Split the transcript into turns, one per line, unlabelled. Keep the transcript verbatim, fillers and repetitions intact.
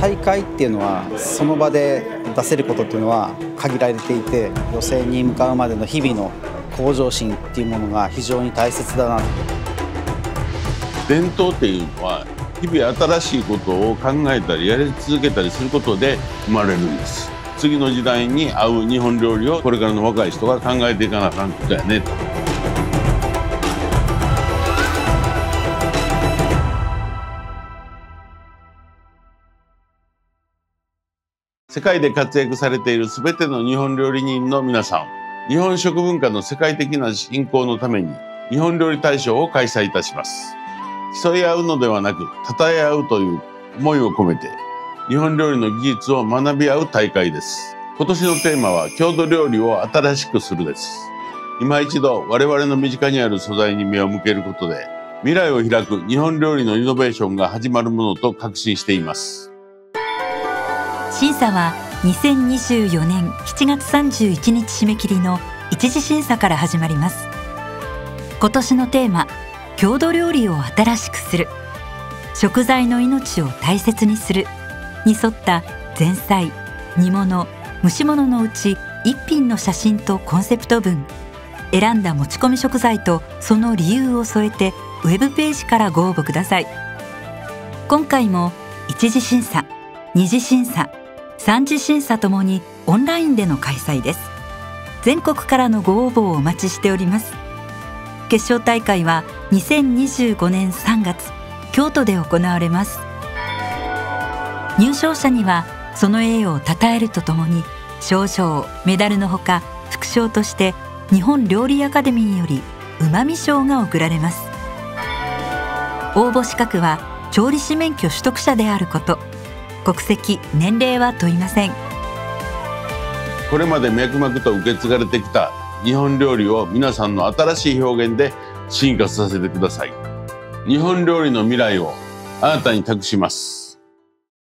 大会っていうのはその場で出せることっていうのは限られていて、予選に向かうまでの日々の向上心っていうものが非常に大切だな。
伝統っていうのは日々新しいことを考えたりやり続けたりすることで生まれるんです。次の時代に合う日本料理をこれからの若い人が考えていかなあかんことやねと。世界で活躍されているすべての日本料理人の皆さん、日本食文化の世界的な振興のために日本料理大賞を開催いたします。競い合うのではなく称え合うという思いを込めて日本料理の技術を学び合う大会です。今年のテーマは郷土料理を新しくするです。今一度我々の身近にある素材に目を向けることで未来を開く日本料理のイノベーションが始まるものと確信しています。
審査はにせんにじゅうよねんしちがつさんじゅういちにち締め切りの一次審査から始まります。今年のテーマ、郷土料理を新しくする、食材の命を大切にするに沿った前菜、煮物、蒸し物のうち一品の写真とコンセプト文、選んだ持ち込み食材とその理由を添えてウェブページからご応募ください。今回も一次審査、二次審査、三次審査ともにオンラインでの開催です。全国からのご応募をお待ちしております。決勝大会はにせんにじゅうごねんさんがつ京都で行われます。入賞者にはその栄誉を称えるとともに賞状、メダルのほか副賞として日本料理アカデミーよりうまみ賞が贈られます。応募資格は調理師免許取得者であること、国籍、年齢は問いません。
これまで脈々と受け継がれてきた日本料理を皆さんの新しい表現で進化させてください。日本料理の未来をあなたに託します。